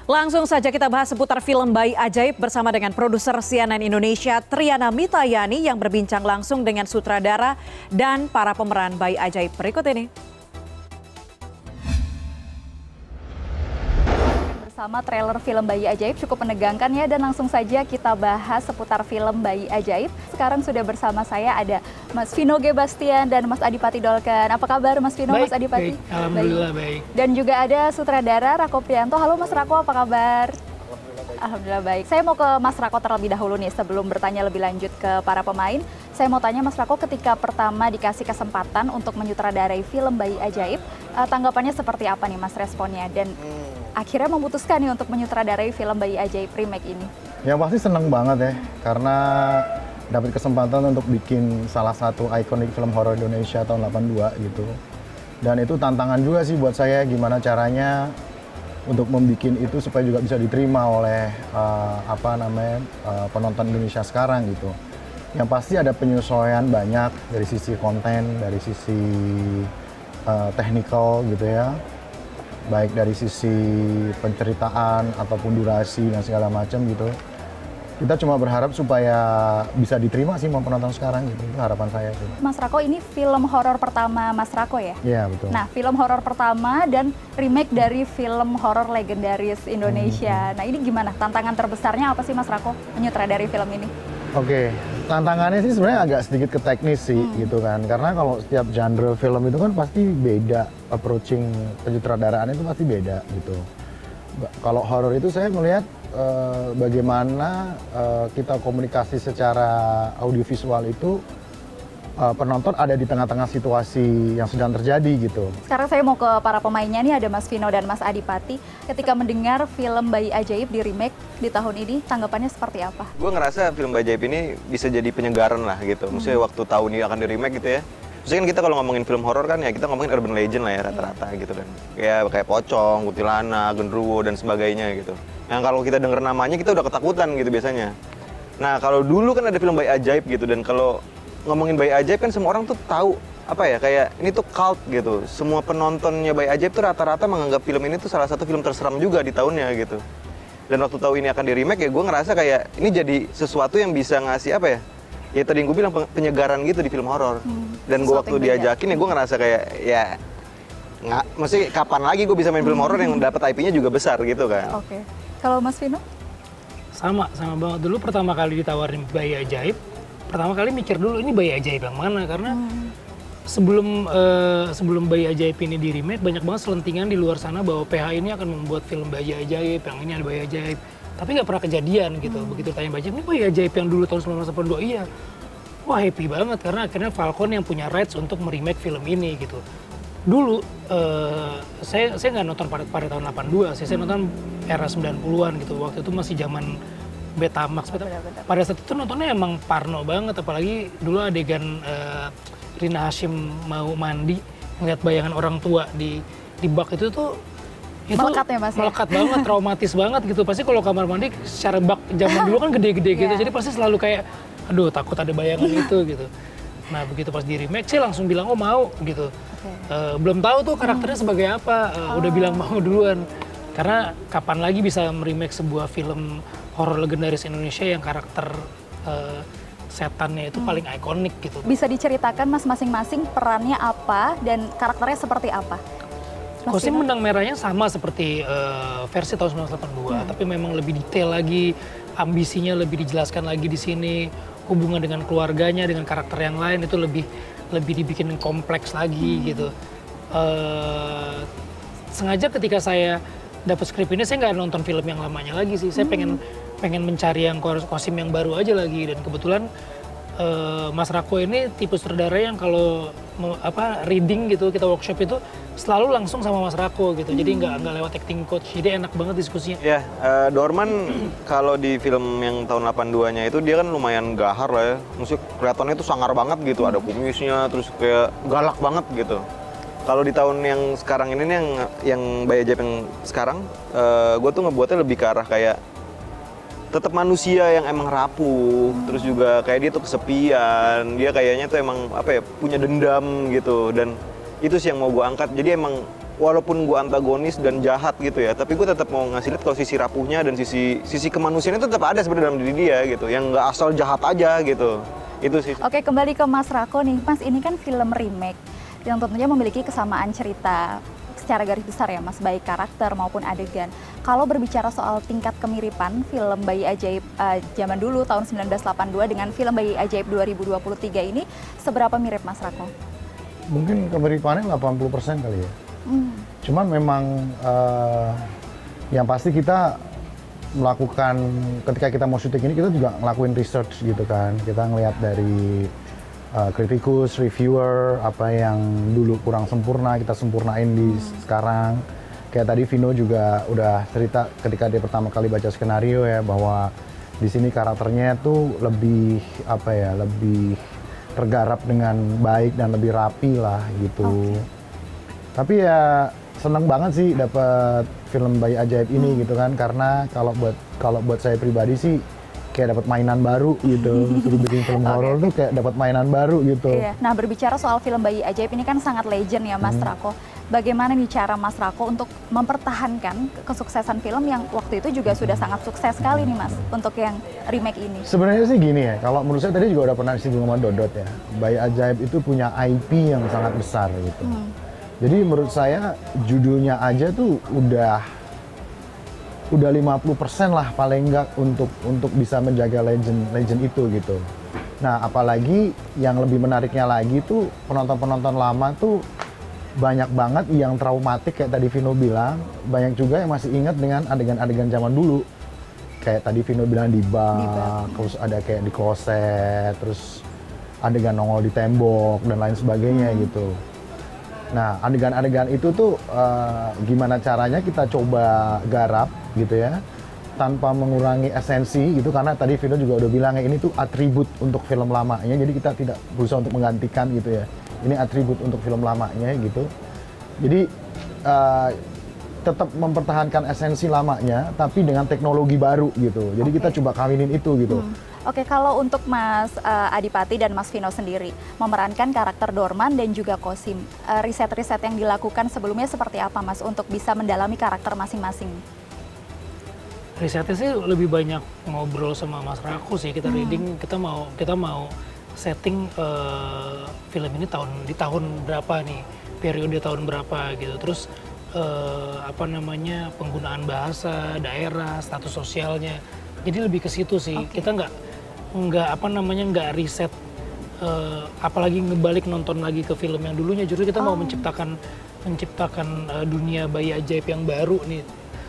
Langsung saja kita bahas seputar film Bayi Ajaib bersama dengan produser CNN Indonesia Triana Mitayani yang berbincang langsung dengan sutradara dan para pemeran Bayi Ajaib berikut ini. Bersama trailer film Bayi Ajaib cukup menegangkan ya, dan langsung saja kita bahas seputar film Bayi Ajaib. Sekarang sudah bersama saya ada Mas Vino G. Bastian dan Mas Adipati Dolken. Apa kabar Mas Vino, baik, Mas Adipati? Baik. Alhamdulillah baik. Dan juga ada sutradara Rako Prianto. Halo Mas Rako, apa kabar? Alhamdulillah baik. Saya mau ke Mas Rako terlebih dahulu nih sebelum bertanya lebih lanjut ke para pemain. Saya mau tanya Mas Rako, ketika pertama dikasih kesempatan untuk menyutradarai film Bayi Ajaib, tanggapannya seperti apa nih Mas responnya? Dan akhirnya memutuskan nih untuk menyutradarai film Bayi Ajaib remake ini. Yang pasti seneng banget ya, karena dapat kesempatan untuk bikin salah satu ikonik film horor Indonesia tahun 82 gitu. Dan itu tantangan juga sih buat saya, gimana caranya untuk membuat itu supaya juga bisa diterima oleh penonton Indonesia sekarang gitu. Yang pasti ada penyesuaian banyak dari sisi konten, dari sisi technical gitu ya. Baik dari sisi penceritaan ataupun durasi dan segala macam gitu. Kita cuma berharap supaya bisa diterima sih sama penonton sekarang gitu, itu harapan saya sih. Mas Rako, ini film horor pertama Mas Rako ya? Iya betul. Nah, film horor pertama dan remake dari film horor legendaris Indonesia. Nah, ini gimana? Tantangan terbesarnya apa sih Mas Rako menyutradari film ini? Oke, tantangannya sih sebenarnya agak sedikit ke teknis sih gitu kan. Karena kalau setiap genre film itu kan pasti beda, approaching penyutradaraan itu pasti beda gitu. Kalau horor itu saya melihat bagaimana kita komunikasi secara audiovisual itu penonton ada di tengah-tengah situasi yang sedang terjadi gitu. Sekarang saya mau ke para pemainnya nih, ada Mas Vino dan Mas Adipati. Ketika mendengar film Bayi Ajaib di remake di tahun ini, tanggapannya seperti apa? Gue ngerasa film Bayi Ajaib ini bisa jadi penyegaran lah gitu. Maksudnya waktu tahun ini akan di remake gitu ya. Maksudnya kan kita kalau ngomongin film horor kan ya kita ngomongin urban legend lah ya rata-rata gitu kan. Kayak Pocong, Kuntilanak, Genderuwo dan sebagainya gitu. Yang kalau kita denger namanya kita udah ketakutan gitu biasanya. Nah kalau dulu kan ada film Bayi Ajaib gitu, dan kalau ngomongin Bayi Ajaib kan semua orang tuh tahu apa ya, kayak ini tuh cult gitu. Semua penontonnya Bayi Ajaib tuh rata-rata menganggap film ini tuh salah satu film terseram juga di tahunnya gitu. Dan waktu tahu ini akan di remake ya gue ngerasa kayak ini jadi sesuatu yang bisa ngasih apa ya, ya tadi yang gue bilang penyegaran gitu di film horor. Dan gue waktu diajakin ya gue ngerasa kayak ya nggak, mesti kapan lagi gue bisa main film horor yang dapat IP-nya juga besar gitu kan. Oke. Kalau Mas Vino? Sama banget. Dulu pertama kali ditawarin Bayi Ajaib, pertama kali mikir dulu ini Bayi Ajaib yang mana, karena sebelum Bayi Ajaib ini di remake banyak banget selentingan di luar sana bahwa PH ini akan membuat film Bayi Ajaib, yang ini ada Bayi Ajaib, tapi nggak pernah kejadian gitu. Begitu tanya Bayi Ajaib, ini Bayi Ajaib yang dulu tahun 1982, iya. Wah happy banget karena akhirnya Falcon yang punya rights untuk meremake film ini gitu. Dulu saya nggak nonton pada tahun 82 sih, saya nonton era 90-an gitu. Waktu itu masih zaman Betamax. Pada saat itu nontonnya emang parno banget, apalagi dulu adegan Rina Hasyim mau mandi ngeliat bayangan orang tua di bak itu tuh Melekat ya Mas? Melekat banget, traumatis banget gitu. Pasti kalau kamar mandi secara bak zaman dulu kan gede-gede gitu, jadi pasti selalu kayak aduh takut ada bayangan itu gitu. Nah begitu pas di remake sih langsung bilang oh mau gitu. Belum tahu tuh karakternya sebagai apa, udah bilang mau duluan. Karena kapan lagi bisa meremake sebuah film horor legendaris Indonesia yang karakter setannya itu paling ikonik gitu. Bisa diceritakan Mas masing-masing perannya apa dan karakternya seperti apa? Kostum Benang Merahnya sama seperti versi tahun 1982, tapi memang lebih detail lagi, ambisinya lebih dijelaskan lagi di sini, hubungan dengan keluarganya, dengan karakter yang lain itu lebih dibikin kompleks lagi gitu. Sengaja ketika saya dapat skrip ini saya nggak nonton film yang lamanya lagi sih, saya pengen mencari yang kostum yang baru aja lagi, dan kebetulan Mas Rako ini tipe sutradara yang kalau reading gitu, kita workshop itu selalu langsung sama Mas Rako gitu, jadi nggak lewat acting coach, jadi enak banget diskusinya. Ya, Dorman kalau di film yang tahun 82-nya itu dia kan lumayan gahar lah ya, maksudnya kelihatannya itu sangar banget gitu, ada kumisnya, terus kayak galak banget gitu. Kalau di tahun yang sekarang ini nih yang Bayi Ajaib yang sekarang, gue tuh ngebuatnya lebih ke arah kayak tetap manusia yang emang rapuh, terus juga kayak dia tuh kesepian, dia kayaknya tuh emang apa ya, punya dendam gitu, dan itu sih yang mau gue angkat. Jadi emang walaupun gue antagonis dan jahat gitu ya, tapi gue tetap mau ngasih lihat kalau sisi rapuhnya dan sisi kemanusiaan itu tetap ada sebenarnya dalam diri dia gitu, yang nggak asal jahat aja gitu. Itu sih. Oke, kembali ke Mas Rako nih. Mas, ini kan film remake yang tentunya memiliki kesamaan cerita secara garis besar ya Mas, baik karakter maupun adegan. Kalau berbicara soal tingkat kemiripan film Bayi Ajaib zaman dulu tahun 1982 dengan film Bayi Ajaib 2023 ini, seberapa mirip Mas Rako? Mungkin kemiripannya 80% kali ya. Cuman memang yang pasti kita melakukan, ketika kita mau syuting ini kita juga ngelakuin research gitu kan. Kita ngelihat dari kritikus, reviewer, apa yang dulu kurang sempurna kita sempurnain di sekarang. Kayak tadi Vino juga udah cerita ketika dia pertama kali baca skenario ya, bahwa di sini karakternya tuh lebih apa ya, lebih tergarap dengan baik dan lebih rapi lah gitu. Tapi ya seneng banget sih dapat film Bayi Ajaib ini gitu kan, karena kalau buat saya pribadi sih kayak dapat mainan baru gitu. Suruh bikin film horor tuh kayak dapat mainan baru gitu. Iya. Nah, berbicara soal film Bayi Ajaib ini kan sangat legend ya Mas Rako. Bagaimana nih cara Mas Rako untuk mempertahankan kesuksesan film yang waktu itu juga sudah sangat sukses sekali nih Mas untuk yang remake ini? Sebenarnya sih gini ya, kalau menurut saya tadi juga udah pernah disinggung sama Dodot ya. Bayi Ajaib itu punya IP yang sangat besar gitu. Jadi menurut saya judulnya aja tuh udah 50% lah paling enggak untuk bisa menjaga legend itu gitu. Nah, apalagi yang lebih menariknya lagi tuh penonton-penonton lama tuh banyak banget yang traumatik kayak tadi Vino bilang, banyak juga yang masih ingat dengan adegan-adegan zaman dulu. Kayak tadi Vino bilang di bak, terus ada kayak di kloset, terus adegan nongol di tembok dan lain sebagainya gitu. Nah, adegan-adegan itu tuh gimana caranya kita coba garap gitu ya, tanpa mengurangi esensi gitu, karena tadi Vino juga udah bilang ya ini tuh atribut untuk film lamanya, jadi kita tidak berusaha untuk menggantikan gitu ya. Ini atribut untuk film lamanya gitu. Jadi tetap mempertahankan esensi lamanya, tapi dengan teknologi baru gitu. Jadi kita coba kawinin itu gitu. Oke, kalau untuk Mas Adipati dan Mas Vino sendiri memerankan karakter Dorman dan juga Kosim, riset-riset yang dilakukan sebelumnya seperti apa Mas untuk bisa mendalami karakter masing-masing? Risetnya sih lebih banyak ngobrol sama Mas Rako sih, kita reading, kita mau setting film ini di tahun berapa nih, periode tahun berapa gitu. Terus apa namanya, penggunaan bahasa, daerah, status sosialnya. Jadi lebih ke situ sih. Kita nggak riset, apalagi ngebalik nonton lagi ke film yang dulunya. Justru kita mau menciptakan dunia Bayi Ajaib yang baru nih.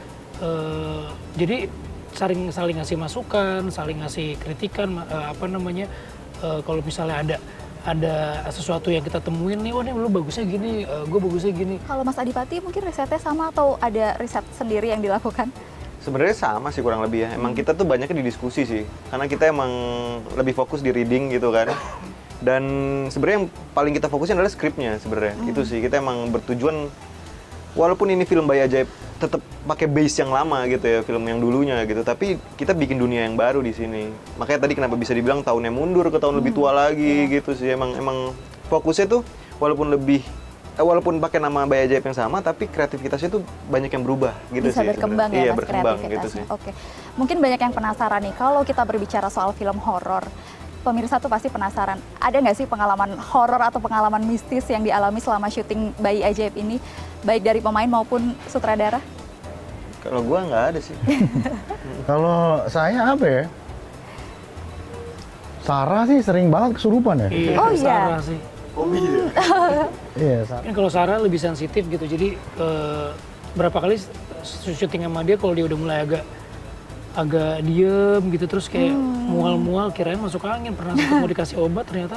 Jadi saling ngasih masukan, saling ngasih kritikan, kalau misalnya ada sesuatu yang kita temuin nih, wah ini lu bagusnya gini, gue bagusnya gini. Kalau Mas Adipati mungkin risetnya sama atau ada riset sendiri yang dilakukan? Sebenarnya sama sih kurang lebih ya. Emang kita tuh banyaknya di diskusi sih, karena kita emang lebih fokus di reading gitu kan. Dan sebenarnya yang paling kita fokusin adalah skripnya sebenarnya. Itu sih, kita emang bertujuan, walaupun ini film Bayi Ajaib tetap pakai base yang lama gitu ya, film yang dulunya gitu, tapi kita bikin dunia yang baru di sini. Makanya tadi kenapa bisa dibilang tahunnya mundur ke tahun lebih tua lagi gitu sih. Emang fokusnya tuh walaupun pakai nama Bayi Ajaib yang sama, tapi kreativitasnya tuh banyak yang berubah gitu bisa sih. Bisa berkembang ya, iya, Mas, berkembang gitu kreativitasnya. sih. Oke. Mungkin banyak yang penasaran nih, kalau kita berbicara soal film horor, pemirsa tuh pasti penasaran, ada nggak sih pengalaman horor atau pengalaman mistis yang dialami selama syuting Bayi Ajaib ini, baik dari pemain maupun sutradara? Kalau gua nggak ada sih. Kalau saya apa ya? Sarah sih sering banget kesurupan ya. Iya, Oh, iya. Sarah sih. Iya, Sarah. Mungkin kalau Sarah lebih sensitif gitu, jadi berapa kali syuting sama dia kalau dia udah mulai agak diem gitu, terus kayak mual-mual, kirain masuk angin, pernah sempat mau dikasih obat, ternyata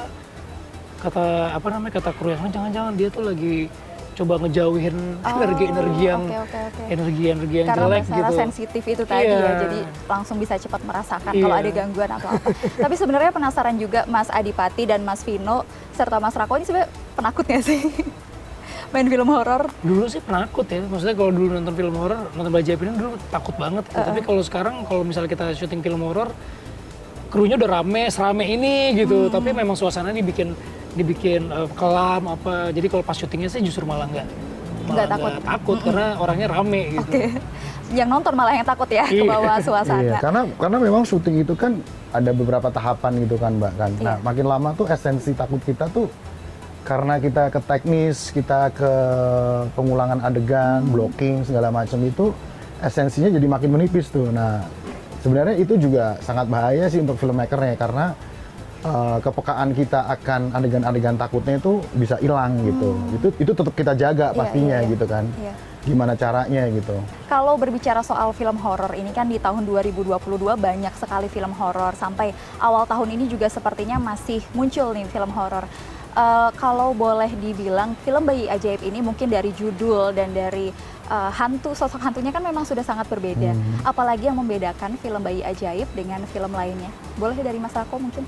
kata kru yang lain, jangan-jangan dia tuh lagi coba ngejauhin energi yang Karena jelek masalah gitu. sensitif itu tadi ya, jadi langsung bisa cepat merasakan kalau ada gangguan atau apa. Tapi sebenarnya penasaran juga Mas Adipati dan Mas Vino serta Mas Rako, ini sebenarnya penakut nggak sih main film horor? Dulu sih penakut ya, maksudnya kalau dulu nonton film horor, nonton Bayi Ajaib ini dulu takut banget gitu. Tapi kalau sekarang, kalau misalnya kita syuting film horor, krunya udah serame ini gitu, tapi memang suasananya dibikin kelam apa. Jadi kalau pas syutingnya sih justru malah malah takut. nggak takut karena orangnya rame gitu. Oke. Yang nonton malah yang takut ya ke bawah suasana. Iya, karena memang syuting itu kan ada beberapa tahapan gitu kan Mbak kan. Nah, Iya. makin lama tuh esensi takut kita tuh karena kita ke teknis, kita ke pengulangan adegan, blocking segala macam itu esensinya jadi makin menipis tuh. Nah, sebenarnya itu juga sangat bahaya sih untuk filmmakernya karena kepekaan kita akan adegan-adegan takutnya itu bisa hilang gitu. Itu tetap kita jaga Iya, pastinya iya. gitu kan. Iya. Gimana caranya gitu. Kalau berbicara soal film horor ini kan di tahun 2022 banyak sekali film horor, sampai awal tahun ini juga sepertinya masih muncul nih film horor. Kalau boleh dibilang film Bayi Ajaib ini mungkin dari judul dan dari sosok hantunya kan memang sudah sangat berbeda. Apalagi yang membedakan film Bayi Ajaib dengan film lainnya? Boleh dari Mas Rako mungkin?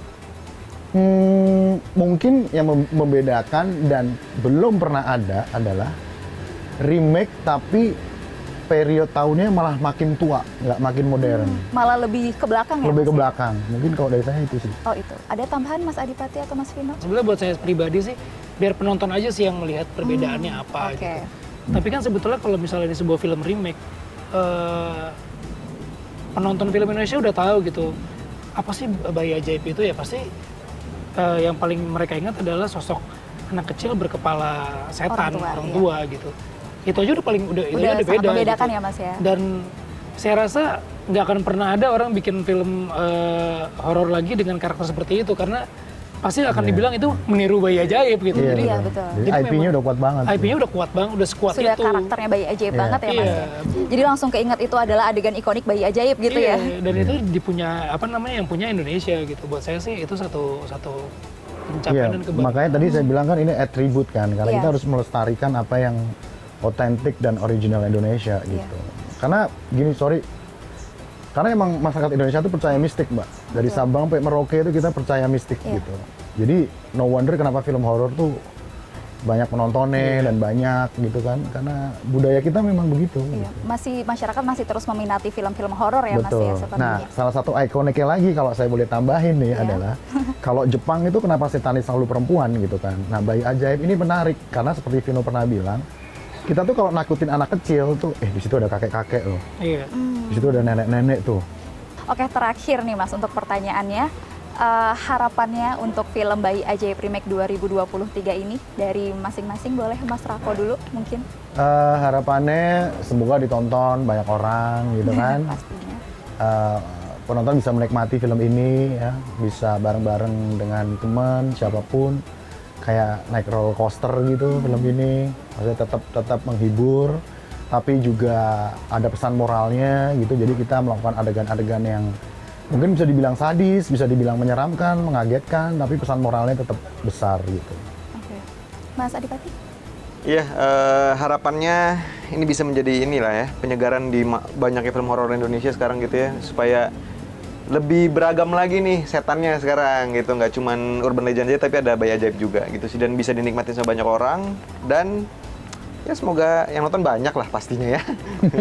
Mungkin yang membedakan dan belum pernah ada adalah remake tapi period tahunnya malah makin tua, nggak makin modern. Malah lebih ke belakang ya? Lebih ke Mas? belakang. Mungkin kalau dari saya itu sih. Oh itu. Ada tambahan Mas Adipati atau Mas Vino? Sebenarnya buat saya pribadi sih, biar penonton aja sih yang melihat perbedaannya apa Oke. gitu. Tapi kan sebetulnya kalau misalnya di sebuah film remake, penonton film Indonesia udah tahu gitu, apa sih Bayi Ajaib itu ya pasti yang paling mereka ingat adalah sosok anak kecil berkepala setan, orang tua gitu. Itu aja udah itu Udah aja sangat beda. membedakan gitu. ya Mas ya? Dan saya rasa nggak akan pernah ada orang bikin film horor lagi dengan karakter seperti itu karena pasti akan dibilang itu meniru Bayi Ajaib gitu. Iya, Jadi, Iya, betul. Jadi Jadi IP-nya memang udah kuat banget. IP-nya udah kuat banget, udah sekuat Sudah itu. karakternya Bayi Ajaib Iya. banget ya Mas Iya. ya? Jadi langsung keinget itu adalah adegan ikonik Bayi Ajaib gitu Iya, ya? dan itu yang punya Indonesia gitu. Buat saya sih itu satu pencapaian Iya, dan kebanggaan. makanya tadi saya bilang kan ini atribut kan, karena Iya. kita harus melestarikan apa yang otentik dan original Indonesia gitu. Karena gini, karena emang masyarakat Indonesia tuh percaya mistik Mbak. Dari Sabang sampai Merauke itu kita percaya mistik Iya. gitu. Jadi no wonder kenapa film horor tuh banyak penontonnya dan banyak gitu kan, karena budaya kita memang begitu. Iya. Gitu. Masyarakat masih terus meminati film-film horor ya Mas ya Betul. sepertinya. Nah, salah satu ikoniknya lagi kalau saya boleh tambahin nih Iya. adalah kalau Jepang itu kenapa setanis selalu perempuan gitu kan. Nah, Bayi Ajaib ini menarik karena seperti Vino pernah bilang, kita tuh kalau nakutin anak kecil tuh, di situ ada kakek-kakek loh, Iya. di situ ada nenek-nenek tuh. Oke, terakhir nih Mas untuk pertanyaannya. Harapannya untuk film Bayi Ajaib Remake 2023 ini dari masing-masing, boleh Mas Rako dulu mungkin? Harapannya semoga ditonton banyak orang gitu kan. Pastinya. Penonton bisa menikmati film ini ya, bisa bareng-bareng dengan teman siapapun, kayak naik roller coaster gitu film ini. Maksudnya tetap menghibur, tapi juga ada pesan moralnya gitu. Jadi kita melakukan adegan-adegan yang mungkin bisa dibilang sadis, bisa dibilang menyeramkan, mengagetkan, tapi pesan moralnya tetap besar gitu. Oke. Mas Adipati? Iya, harapannya ini bisa menjadi inilah ya, penyegaran di banyaknya film horor Indonesia sekarang gitu ya, supaya lebih beragam lagi nih setannya sekarang gitu, nggak cuman urban legend aja tapi ada Bayi Ajaib juga gitu sih, dan bisa dinikmatin sama banyak orang, dan ya semoga yang nonton banyak lah pastinya ya.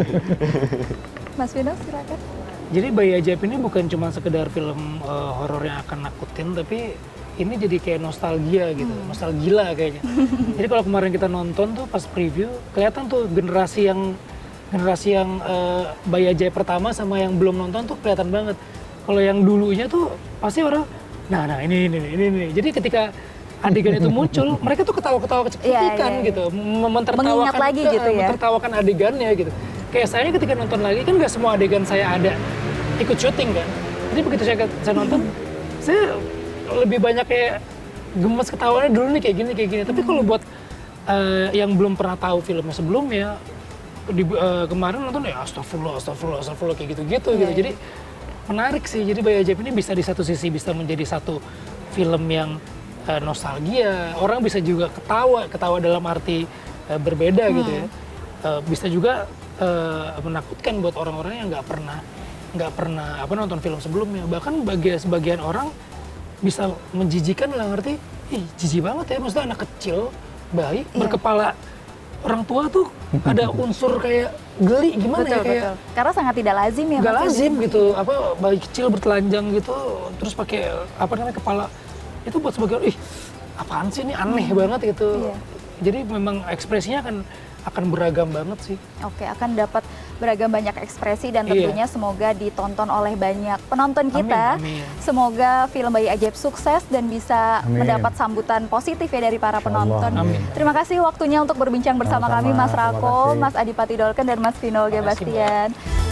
Mas Vino silakan. Jadi Bayi Ajaib ini bukan cuma sekedar film horor yang akan nakutin, tapi ini jadi kayak nostalgia gitu, nostalgia kayaknya. Jadi kalau kemarin kita nonton tuh pas preview, kelihatan tuh generasi yang Bayi Ajaib pertama sama yang belum nonton tuh kelihatan banget. Kalau yang dulunya tuh pasti orang, nah ini. Jadi ketika adegan itu muncul, mereka tuh ketawa-ketawa kecil-kecilan Iya. gitu, Mengingat lagi gitu ya. mentertawakan adegannya gitu. Kayak saya ketika nonton lagi kan nggak semua adegan saya ada ikut syuting kan. Jadi begitu saya nonton, saya lebih banyak kayak gemes ketawanya dulu nih kayak gini. Tapi kalau buat yang belum pernah tahu filmnya sebelumnya, kemarin nonton ya astagfirullah kayak gitu. Jadi menarik sih. Jadi Bayi Ajaib ini bisa di satu sisi bisa menjadi satu film yang nostalgia. Orang bisa juga ketawa dalam arti berbeda gitu ya. Bisa juga menakutkan buat orang-orang yang nggak pernah nonton film sebelumnya. Bahkan bagi sebagian orang bisa menjijikan dalam arti, jijik banget ya, maksudnya anak kecil, bayi, berkepala orang tua tuh ada unsur kayak geli gimana Betul. Karena sangat tidak lazim ya. Nggak Mas, lazim gitu, bayi kecil bertelanjang gitu, terus pakai kepala, itu buat sebagian, apaan sih ini aneh banget gitu. Iya. Jadi memang ekspresinya akan beragam banget sih. Oke, akan dapat beragam banyak ekspresi dan Iya. tentunya semoga ditonton oleh banyak penonton kita. Amin, amin. Semoga film Bayi Ajaib sukses dan bisa Amin. mendapat sambutan positif ya dari para Insya Allah, penonton. amin. Terima kasih waktunya untuk berbincang bersama Sama-sama, kami Mas terima Rako, kasih. Mas Adipati Dolken dan Mas Vino Terima kasih, Gebastian.